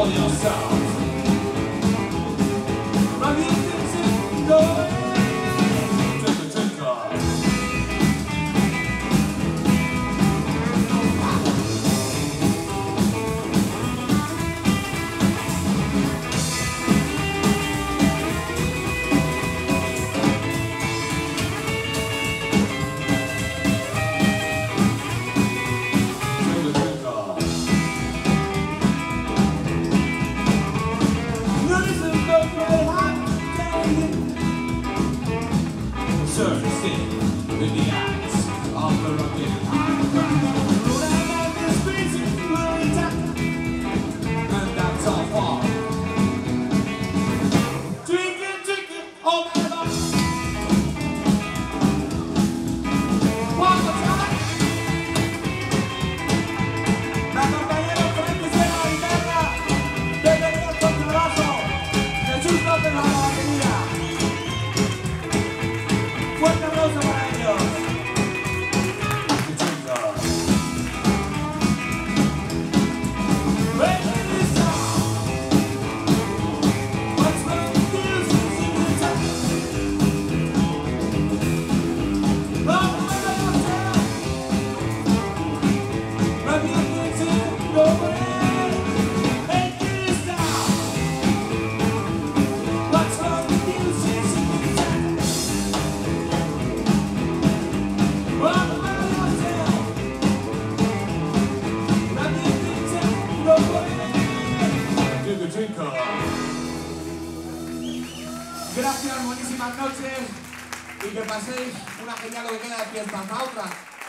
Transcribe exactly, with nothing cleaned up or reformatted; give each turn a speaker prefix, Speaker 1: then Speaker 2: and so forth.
Speaker 1: yourself. Rub your lips and go away. Take a drink off. In the eyes of the rugged high ground. Roll out of this crazy blurry time, and that's all far. Drinking, drinking, all night long. One more time. La compañera frente se la guitarra. Bienvenidos con un abrazo. Jesús López a la batería. Fuerte aplauso para ellos. Gracias, buenísimas noches y que paséis una genial lo que queda de fiesta. Hasta otra.